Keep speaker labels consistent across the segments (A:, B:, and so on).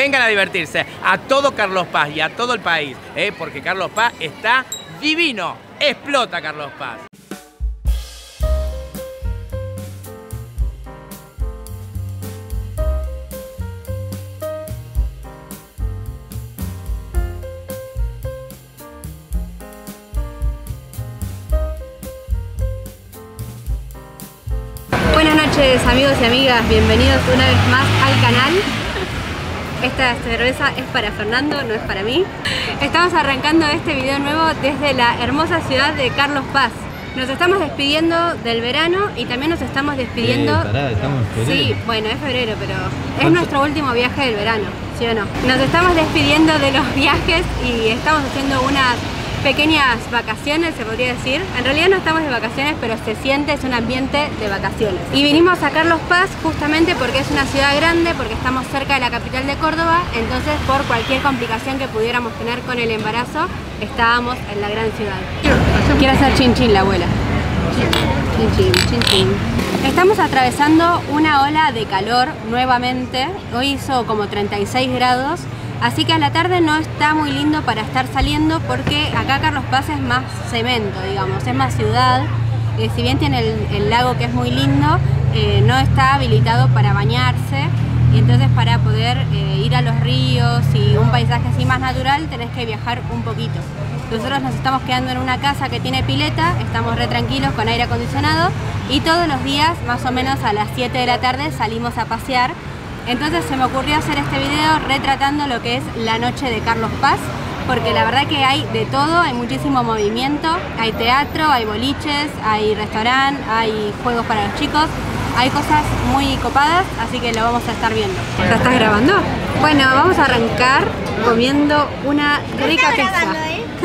A: vengan a divertirse a todo Carlos Paz y a todo el país, porque Carlos Paz está divino. Explota Carlos Paz.
B: Buenas noches amigos y amigas, bienvenidos una vez más al canal. Esta cerveza es para Fernando, no es para mí. Estamos arrancando este video nuevo desde la hermosa ciudad de Carlos Paz. Nos estamos despidiendo del verano y también nos estamos despidiendo...
C: estamos en febrero. Sí,
B: bueno, es febrero, pero es nuestro último viaje del verano, ¿sí o no? Nos estamos despidiendo de los viajes y estamos haciendo unas pequeñas vacaciones, se podría decir. En realidad no estamos de vacaciones, pero se siente, es un ambiente de vacaciones. Y vinimos a Carlos Paz justamente porque es una ciudad grande, porque estamos cerca de la capital de Córdoba, entonces por cualquier complicación que pudiéramos tener con el embarazo, estábamos en la gran ciudad. Quiero hacer chin chin la abuela. Chin chin, chin chin. Estamos atravesando una ola de calor nuevamente. Hoy hizo como 36 grados. Así que a la tarde no está muy lindo para estar saliendo porque acá Carlos Paz es más cemento, digamos, es más ciudad. Si bien tiene el lago que es muy lindo, no está habilitado para bañarse. Y entonces para poder ir a los ríos y un paisaje así más natural tenés que viajar un poquito. Nosotros nos estamos quedando en una casa que tiene pileta, estamos re tranquilos con aire acondicionado y todos los días, más o menos a las 7 de la tarde, salimos a pasear. Entonces se me ocurrió hacer este video retratando lo que es la noche de Carlos Paz, porque la verdad que hay de todo, hay muchísimo movimiento, hay teatro, hay boliches, hay restaurante, hay juegos para los chicos, hay cosas muy copadas, así que lo vamos a estar viendo. ¿Ya estás grabando? Bueno, vamos a arrancar comiendo una rica pizza.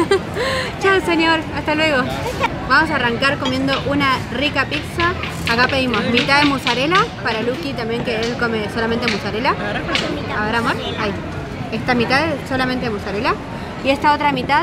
B: Chao señor, hasta luego. Vamos a arrancar comiendo una rica pizza. Acá pedimos mitad de mozzarella para Luqui también, que él come solamente mozzarella. A ver, amor, ahí. Esta mitad es solamente mozzarella y esta otra mitad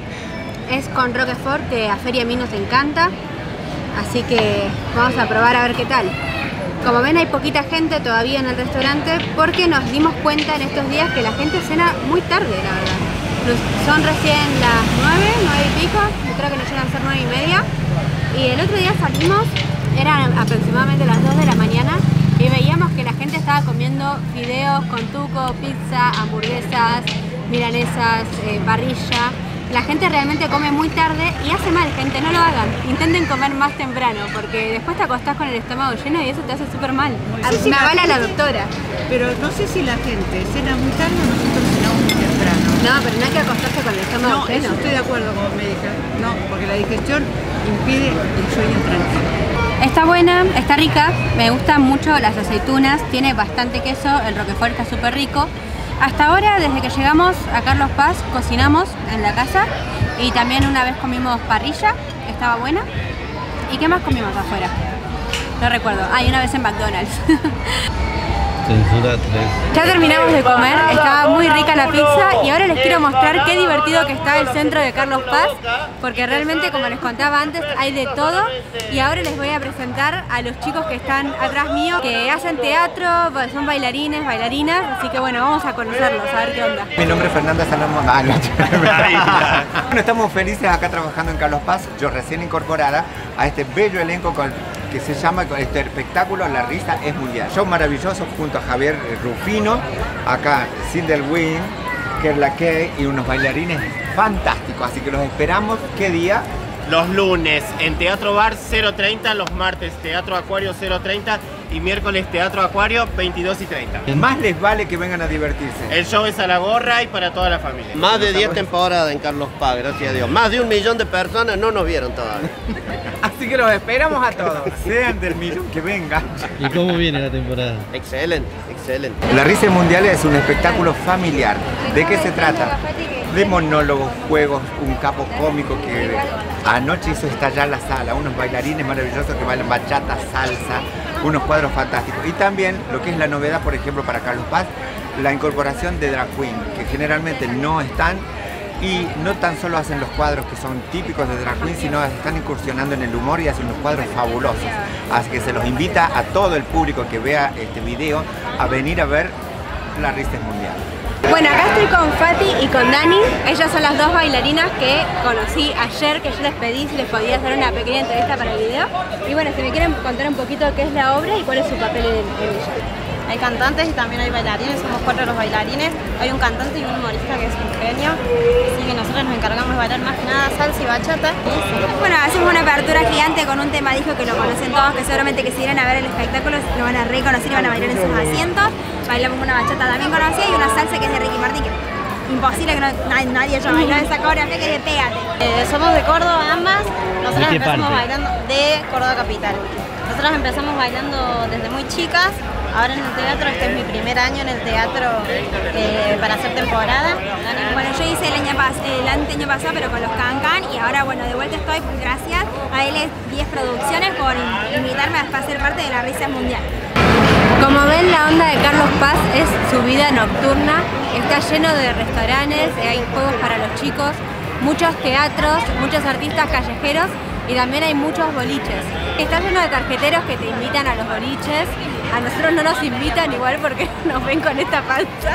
B: es con Roquefort, que a Fer y a mí nos encanta. Así que vamos a probar a ver qué tal. Como ven, hay poquita gente todavía en el restaurante porque nos dimos cuenta en estos días que la gente cena muy tarde, la verdad. Son recién las 9 y pico, yo creo que nos llegan a ser 9 y media. Y el otro día salimos, eran aproximadamente las 2 de la mañana y veíamos que la gente estaba comiendo fideos con tuco, pizza, hamburguesas, milanesas, parrilla. La gente realmente come muy tarde y hace mal, gente, no lo hagan. Intenten comer más temprano porque después te acostás con el estómago lleno y eso te hace súper mal. Me avala la doctora.
D: Pero no sé si la gente cena muy tarde o nosotros cenamos muy temprano.
B: No, pero no hay que acostarse con el estómago lleno.
D: Eso estoy de acuerdo con médica. No, porque la digestión impide el sueño tranquilo.
B: Está buena, está rica, me gustan mucho las aceitunas, tiene bastante queso, el Roquefort está súper rico. Hasta ahora, desde que llegamos a Carlos Paz, cocinamos en la casa y también una vez comimos parrilla, que estaba buena. ¿Y qué más comimos afuera? No recuerdo. Ah, y una vez en McDonald's. Ya terminamos de comer, estaba muy rica la pizza y ahora les quiero mostrar qué divertido que está el centro de Carlos Paz, porque realmente, como les contaba antes, hay de todo. Y ahora les voy a presentar a los chicos que están atrás mío, que hacen teatro, son bailarines, bailarinas, así que bueno, vamos a conocerlos, a ver qué onda.
E: Mi nombre es Fernanda Salomón. Bueno, estamos felices acá trabajando en Carlos Paz, yo recién incorporada a este bello elenco que se llama este espectáculo La Risa es Mundial. Show maravilloso junto a Javier Rufino, acá Sindelwin, Kerla Kay y unos bailarines fantásticos, así que los esperamos. ¿Qué día?
F: Los lunes en Teatro Bar 0:30, los martes Teatro Acuario 0:30 y miércoles Teatro Acuario 22:30.
E: Más les vale que vengan a divertirse.
F: El show es a la gorra y para toda la familia.
G: Más de 10 temporadas en Carlos Paz, gracias a Dios. Más de 1 millón de personas no nos vieron todavía.
A: Así que los esperamos a todos.
E: Sean del millón que vengan.
C: ¿Y cómo viene la temporada?
G: Excelente, excelente.
E: La Risa Mundial es un espectáculo familiar. ¿De qué se trata? De monólogos, juegos, un capo cómico que anoche hizo estallar la sala, unos bailarines maravillosos que bailan bachata, salsa, unos cuadros fantásticos. Y también lo que es la novedad, por ejemplo, para Carlos Paz, la incorporación de drag queen, que generalmente no están y no tan solo hacen los cuadros que son típicos de drag queen, sino están incursionando en el humor y hacen unos cuadros fabulosos. Así que se los invita a todo el público que vea este video a venir a ver la risa es mundial.
B: Bueno, acá estoy con Fati y con Dani. Ellas son las dos bailarinas que conocí ayer, que yo les pedí si les podía hacer una pequeña entrevista para el video. Y bueno, si me quieren contar un poquito qué es la obra y cuál es su papel en ella.
H: Hay cantantes y también hay bailarines, somos 4 los bailarines. Hay un cantante y un humorista que es un genio. Así que nosotros nos encargamos de bailar más que nada salsa y bachata.
B: Bueno, hacemos una apertura gigante con un tema disco que lo conocen todos, que seguramente que si vienen a ver el espectáculo lo van a reconocer y van a bailar en sus asientos. Bailamos una bachata también conocida y una salsa que es de Ricky Martin, que imposible que nadie haya bailado esa coreografía, que es de Pégate.
H: Somos de Córdoba ambas. Nosotros
C: ¿De qué
H: empezamos
C: parte?
H: bailando de Córdoba Capital. Nosotros empezamos bailando desde muy chicas. Ahora en el teatro, este es mi primer año en el teatro para hacer temporada.
B: Bueno, yo hice el año pasado, pero con los Cancan, y ahora, bueno, de vuelta estoy, gracias a L10 Producciones por invitarme a ser parte de la Risa Mundial. Como ven, la onda de Carlos Paz es su vida nocturna, está lleno de restaurantes, hay juegos para los chicos, muchos teatros, muchos artistas callejeros y también hay muchos boliches. Está lleno de tarjeteros que te invitan a los boliches, a nosotros no nos invitan igual porque nos ven con esta panza.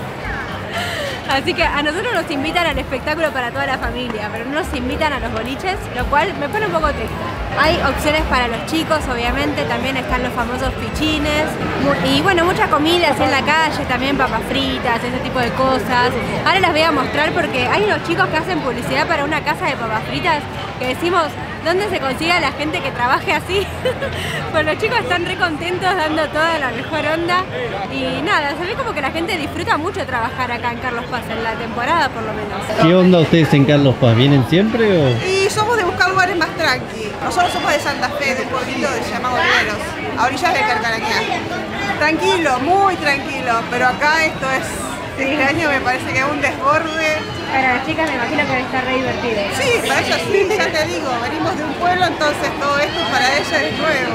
B: Así que a nosotros nos invitan al espectáculo para toda la familia, pero no nos invitan a los boliches, lo cual me pone un poco triste. Hay opciones para los chicos, obviamente, también están los famosos pichines y bueno, mucha comida así en la calle, también papas fritas, ese tipo de cosas. Ahora las voy a mostrar porque hay unos chicos que hacen publicidad para una casa de papas fritas que decimos, ¿dónde se consigue la gente que trabaje así? Pues los chicos están re contentos, dando toda la mejor onda y nada, se ve como que la gente disfruta mucho trabajar acá en Carlos Paz, en la temporada por lo menos.
C: ¿Qué onda ustedes en Carlos Paz? ¿Vienen siempre o...?
I: Y somos de buscar lugares más tranqui. Nosotros somos de Santa Fe, de un pueblito que se llama Olveros, a orillas de Carcarañá. Tranquilo, muy tranquilo, pero acá esto es... Este año me parece que es un desborde.
B: Para las chicas me imagino que está re divertido.
I: Sí, para ellas sí, ya te digo, venimos de un pueblo, entonces todo esto para ellas es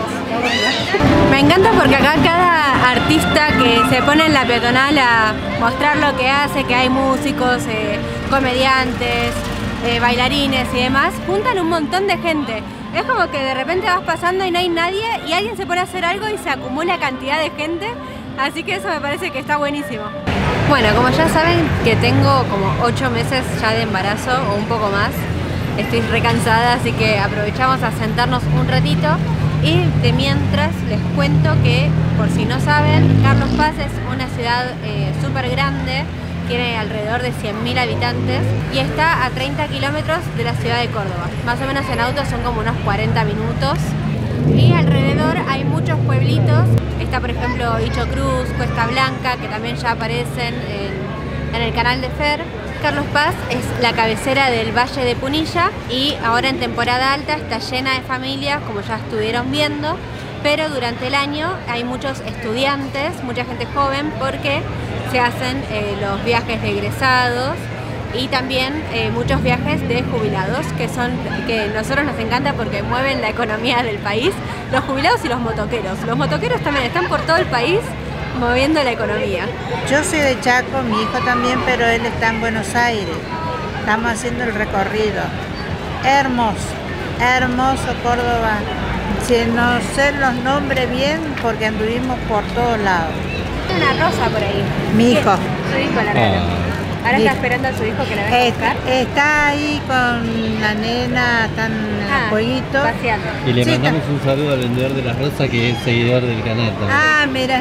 I: nuevo.
B: Me encanta porque acá cada artista que se pone en la peatonal a mostrar lo que hace, que hay músicos, comediantes, bailarines y demás, juntan un montón de gente. Es como que de repente vas pasando y no hay nadie y alguien se pone a hacer algo y se acumula cantidad de gente, así que eso me parece que está buenísimo. Bueno, como ya saben que tengo como 8 meses ya de embarazo o un poco más, estoy re cansada, así que aprovechamos a sentarnos un ratito y de mientras les cuento que, por si no saben, Carlos Paz es una ciudad súper grande, tiene alrededor de 100.000 habitantes y está a 30 kilómetros de la ciudad de Córdoba. Más o menos en auto son como unos 40 minutos. Y alrededor hay muchos pueblitos, está por ejemplo Hicho Cruz, Cuesta Blanca, que también ya aparecen en el canal de Fer. Carlos Paz es la cabecera del Valle de Punilla y ahora en temporada alta está llena de familias, como ya estuvieron viendo, pero durante el año hay muchos estudiantes, mucha gente joven, porque se hacen los viajes de egresados y también muchos viajes de jubilados, que nosotros nos encanta porque mueven la economía del país, los jubilados y los motoqueros. Los motoqueros también están por todo el país moviendo la economía.
J: Yo soy de Chaco, mi hijo también, pero él está en Buenos Aires. Estamos haciendo el recorrido. Hermoso, hermoso Córdoba. Si no sé los nombres bien porque anduvimos por todos lados.
B: Hay una rosa por ahí.
J: Mi hijo.
B: Su hijo la regalo. Ahora está esperando a su hijo que la venga a buscar.
J: Está ahí con la nena, están en el jueguito.
B: Paseando.
C: Y le mandamos un saludo al vendedor de la rosa que es seguidor del canal también.
J: Ah, mira.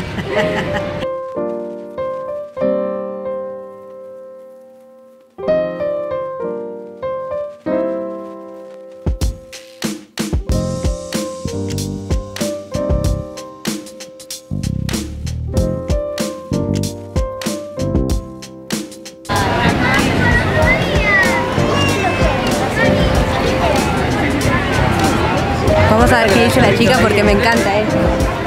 B: Vamos a ver qué dice la chica porque me encanta esto.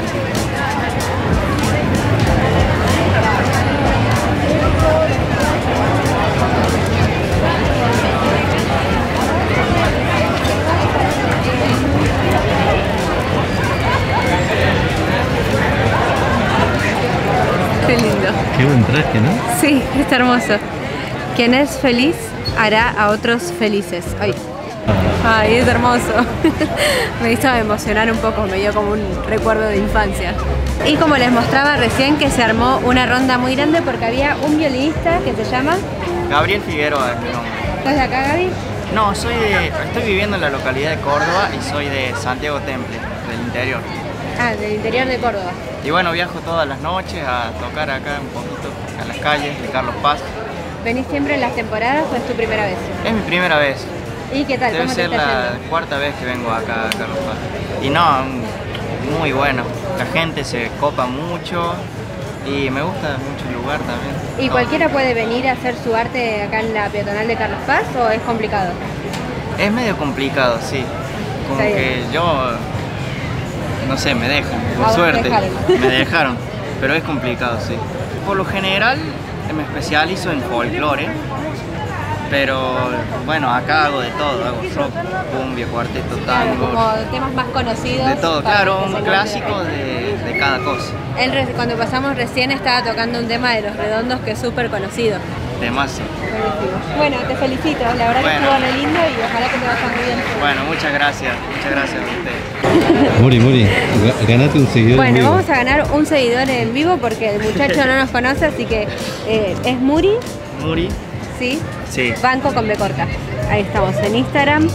B: Qué lindo.
C: Qué buen traje, ¿no?
B: Sí, está hermoso. Quien es feliz hará a otros felices. Ay. Ay, es hermoso. Me hizo emocionar un poco, me dio como un recuerdo de infancia. Y como les mostraba recién, que se armó una ronda muy grande porque había un violinista que se llama...
K: Gabriel Figueroa es mi nombre.
B: ¿Estás de acá, Gaby?
K: No, estoy viviendo en la localidad de Córdoba y soy de Santiago Temple, del interior.
B: Ah, del interior de Córdoba.
K: Y bueno, viajo todas las noches a tocar acá un poquito, a las calles de Carlos Paz.
B: ¿Venís siempre en las temporadas o es tu primera vez?
K: Es mi primera vez.
B: ¿Y qué tal?
K: Debe
B: ¿Cómo te
K: ser
B: está
K: la
B: yendo?
K: cuarta vez que vengo acá a Carlos Paz. Y no, muy bueno. La gente se copa mucho y me gusta mucho el lugar también.
B: ¿Y cualquiera puede venir a hacer su arte acá en la peatonal de Carlos Paz o es complicado?
K: Es medio complicado, sí. Como
B: Está
K: que
B: bien.
K: yo, no sé, me dejan,
B: A
K: por
B: vos te
K: suerte.
B: dejaron.
K: Me dejaron, pero es complicado, sí. Por lo general me especializo en folclore, pero bueno, acá hago de todo, hago rock, cumbia, cuarteto,
B: Claro,
K: tango,
B: como temas más conocidos.
K: de todo,
B: para
K: claro,
B: que
K: un
B: se
K: clásico
B: nombre.
K: de cada cosa,
B: Cuando pasamos recién estaba tocando un tema de Los Redondos que es súper conocido.
K: de masa.
B: Bueno, te felicito, la verdad que
K: Bueno.
B: estuvo re lindo y ojalá que te vaya muy bien.
K: Bueno, muchas gracias a ustedes.
C: Muri, ganate un seguidor. en
B: Bueno,
C: vivo.
B: vamos a ganar un seguidor en vivo porque el muchacho no nos conoce, así que es Muri,
K: Muri,
B: ¿sí?
K: sí.
B: Banco con B corta. Ahí estamos en Instagram.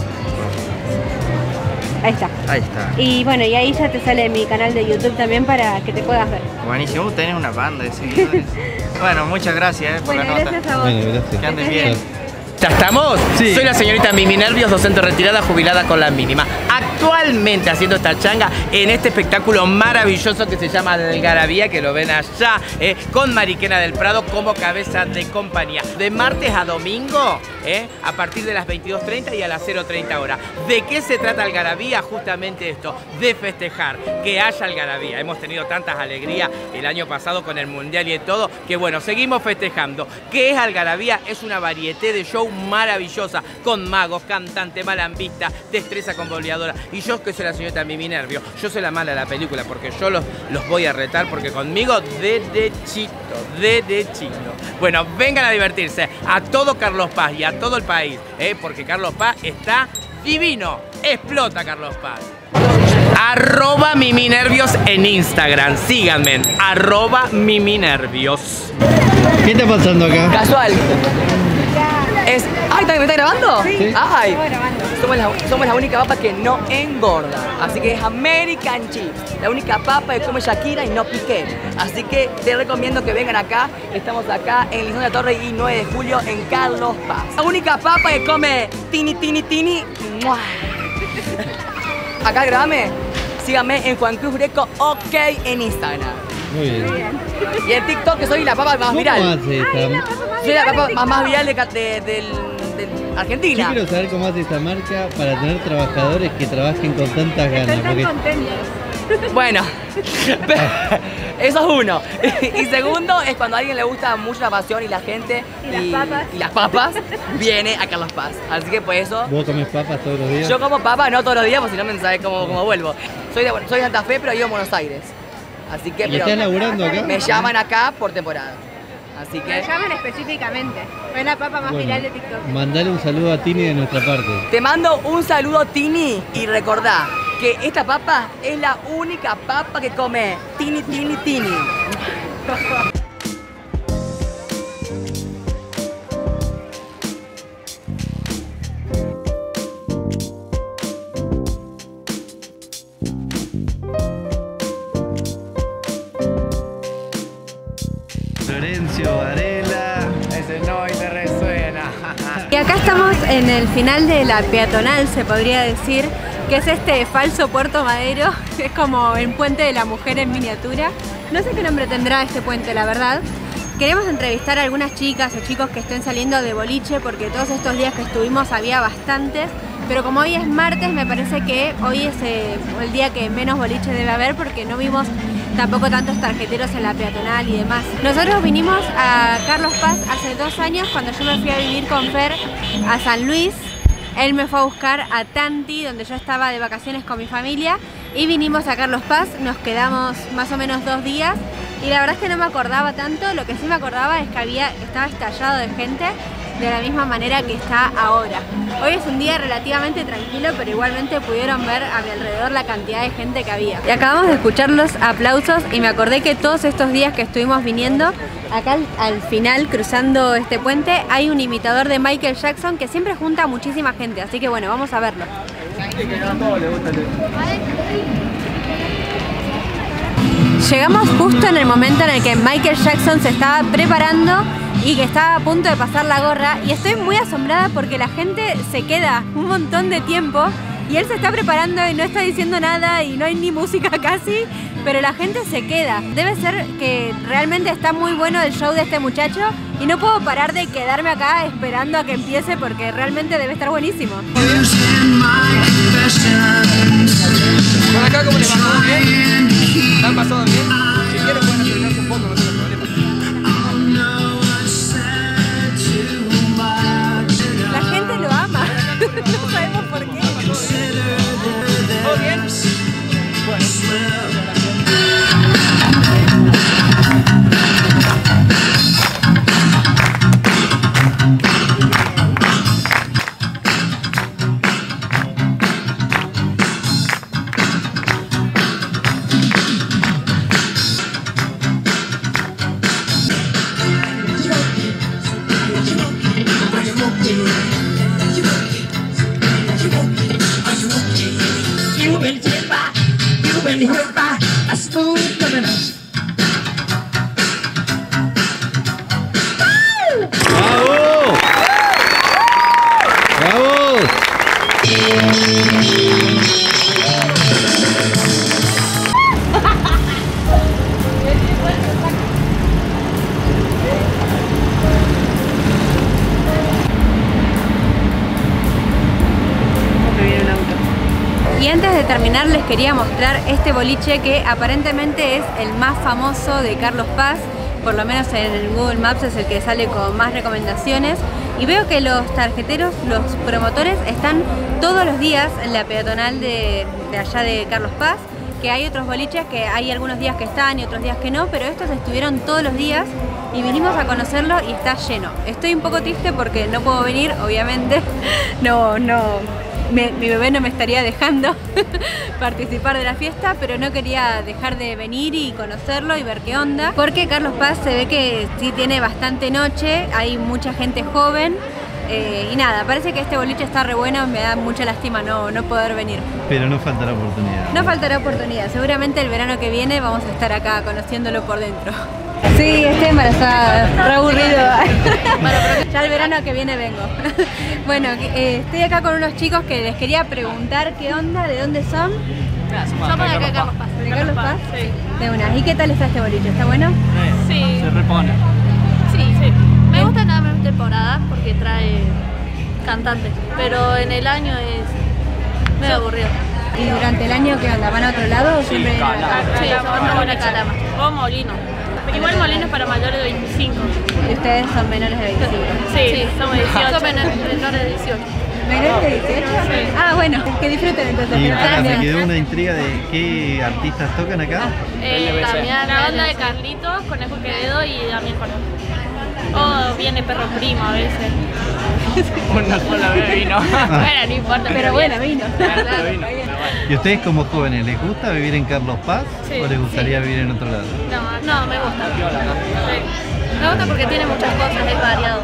B: Ahí está.
K: Ahí está.
B: Y bueno, y ahí ya te sale mi canal de YouTube también para que te puedas ver.
K: Buenísimo, tenés una banda de seguidores. Bueno, muchas gracias por
B: Bueno,
K: la nota.
B: gracias a vos.
C: Bueno, gracias.
K: Que anden
B: Que estés
K: bien.
A: ¿Ya estamos?
C: Sí.
A: Soy la señorita Mimi Nervios, docente retirada, jubilada con la mínima. Actualmente haciendo esta changa en este espectáculo maravilloso que se llama Algarabía, que lo ven allá, con Mariquena del Prado como cabeza de compañía. De martes a domingo, a partir de las 22:30 y a las 0:30 horas. ¿De qué se trata Algarabía? Justamente esto, de festejar, que haya Algarabía. Hemos tenido tantas alegrías el año pasado con el Mundial y todo, que bueno, seguimos festejando. ¿Qué es Algarabía? Es una varieté de show maravillosa, con magos, cantante, malambista, destreza con boleadora. Y yo que soy la señorita Mimi Nervio, yo soy la mala de la película porque yo los voy a retar porque conmigo derechito. Bueno, vengan a divertirse a todo Carlos Paz y a todo el país, porque Carlos Paz está divino. Explota Carlos Paz. @miminervios en Instagram. Síganme. @miminervios.
C: ¿Qué está pasando acá?
L: Casual. ¡Ay, ¿me está grabando?
C: Sí.
L: ¡Ay! Somos la única papa que no engorda. Así que es American Chips. La única papa que come Shakira y no Piqué. Así que te recomiendo que vengan acá. Estamos acá en Lisandro de la Torre y 9 de julio en Carlos Paz. La única papa que come Tini. ¡Mua! Acá grabame. Síganme en Juan Cruz Greco OK en Instagram.
C: Muy bien.
L: Y en TikTok que soy la papa más
C: ¿Cómo
L: viral.
C: hace esta?
L: Soy la papa más viral de Argentina.
C: Yo quiero saber cómo hace esta marca para tener trabajadores que trabajen con tantas ganas. Porque
L: Bueno, eso es uno. Y segundo es cuando a alguien le gusta mucho la pasión y la gente y las papas viene a Carlos Paz. Así que por eso
C: vos comés papas todos los días.
L: yo como papas no todos los días, porque si no me sabés cómo vuelvo. Soy de Santa Fe, pero vivo en Buenos Aires. Así que
C: ¿Y estás laburando acá?
L: me llaman acá por temporada. Así que
B: Me llaman específicamente. Fue la papa más
C: Bueno,
B: viral de TikTok.
C: mandale un saludo a Tini de nuestra parte.
L: te mando un saludo, Tini, y recordá que esta papa es la única papa que come Tini.
C: Florencio Varela.
A: Ese no y te resuena.
B: Y acá estamos en el final de la peatonal, se podría decir, que es este falso Puerto Madero. Es como el puente de la mujer en miniatura. No sé qué nombre tendrá este puente, la verdad. Queremos entrevistar a algunas chicas o chicos que estén saliendo de boliche, porque todos estos días que estuvimos había bastantes. Pero como hoy es martes, me parece que hoy es el día que menos boliche debe haber, porque no vimos tampoco tantos tarjeteros en la peatonal y demás. Nosotros vinimos a Carlos Paz hace 2 años, cuando yo me fui a vivir con Fer a San Luis. Él me fue a buscar a Tanti, donde yo estaba de vacaciones con mi familia, y vinimos a Carlos Paz. Nos quedamos más o menos 2 días y la verdad es que no me acordaba tanto. Lo que sí me acordaba es que estaba estallado de gente de la misma manera que está ahora. Hoy es un día relativamente tranquilo, pero igualmente pudieron ver a mi alrededor la cantidad de gente que había. Y acabamos de escuchar los aplausos y me acordé que todos estos días que estuvimos viniendo, acá al final, cruzando este puente, hay un imitador de Michael Jackson que siempre junta a muchísima gente, así que bueno, vamos a verlo. Llegamos justo en el momento en el que Michael Jackson se estaba preparando y que estaba a punto de pasar la gorra, y estoy muy asombrada porque la gente se queda un montón de tiempo y él se está preparando y no está diciendo nada y no hay ni música casi, pero la gente se queda. Debe ser que realmente está muy bueno el show de este muchacho y no puedo parar de quedarme acá esperando a que empiece porque realmente debe estar buenísimo.
M: ¿Por acá cómo le pasó? ¿Bien? ¿La han pasado bien? Si quieren pueden acelerarse un poco, no tengo problema.
B: La gente lo ama, no sabemos por qué.
M: ¿Todo bien? Bueno.
B: Y antes de terminar les quería mostrar este boliche que aparentemente es el más famoso de Carlos Paz, por lo menos en el Google Maps es el que sale con más recomendaciones, y veo que los tarjeteros, los promotores están todos los días en la peatonal de allá de Carlos Paz, que hay otros boliches que hay algunos días que están y otros días que no, pero estos estuvieron todos los días y vinimos a conocerlo y está lleno. Estoy un poco triste porque no puedo venir, obviamente, mi bebé no me estaría dejando participar de la fiesta, pero no quería dejar de venir y conocerlo y ver qué onda, porque Carlos Paz se ve que sí tiene bastante noche, hay mucha gente joven, y nada, parece que este boliche está re bueno, me da mucha lástima no poder venir.
C: Pero no faltará oportunidad.
B: No faltará oportunidad, seguramente el verano que viene vamos a estar acá conociéndolo por dentro. Sí, estoy embarazada, re aburrido. Bueno, pero ya el verano que viene vengo. Bueno, estoy acá con unos chicos que les quería preguntar qué onda, de dónde son.
N: Somos de acá de Carlos Paz.
B: ¿De Carlos Paz?
N: Sí.
B: De una. ¿Y qué tal está este boliche? ¿Está bueno?
N: Sí.
K: Se repone.
N: Sí. Me gusta nada más temporada porque trae cantantes, pero en el año es medio aburrido.
B: ¿Y durante el año qué onda? ¿Van a otro lado o siempre vienen acá?
N: Sí, vamos a Calama. O Molino. Igual Molino es para mayores de 25.
B: ¿Y ustedes son menores de 25?
N: Sí, somos 18. Somos menores de 18.
B: ¿Menores de 18?
N: Sí.
B: Ah, bueno, que disfruten entonces.
C: Y me quedó una intriga de qué artistas tocan acá.
N: Damián, la banda de Carlitos, Conejo Quevedo y Damián Conejo. O viene Perro Primo a veces.
K: Una sola vez vino.
N: Bueno, no importa.
B: Pero bueno, vino.
C: ¿Y ustedes como jóvenes, les gusta vivir en Carlos Paz o les gustaría vivir en otro lado?
N: No, me gusta. Sí. Me gusta porque tiene muchas cosas, es variado.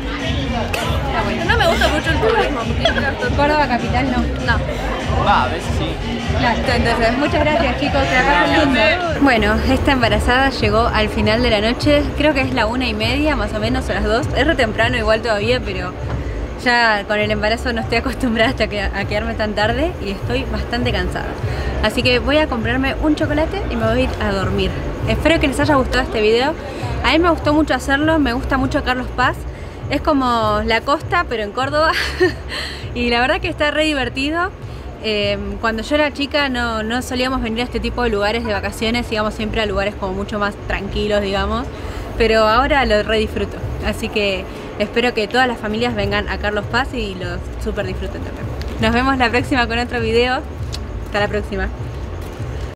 N: No me gusta mucho el turismo.
B: ¿Córdoba capital no?
N: No.
K: Va, a veces sí.
B: Claro, entonces, muchas gracias chicos, que la pasen lindo. Bueno, esta embarazada llegó al final de la noche, creo que es la 1:30 más o menos, o las 2. Es re temprano igual todavía, pero ya con el embarazo no estoy acostumbrada a quedarme tan tarde y estoy bastante cansada. Así que voy a comprarme un chocolate y me voy a ir a dormir. Espero que les haya gustado este video. A mí me gustó mucho hacerlo, me gusta mucho Carlos Paz. Es como la costa, pero en Córdoba. Y la verdad que está re divertido. Cuando yo era chica no solíamos venir a este tipo de lugares de vacaciones, íbamos siempre a lugares como mucho más tranquilos, digamos. Pero ahora lo re disfruto. Así que espero que todas las familias vengan a Carlos Paz y lo súper disfruten también. Nos vemos la próxima con otro video. Hasta la próxima.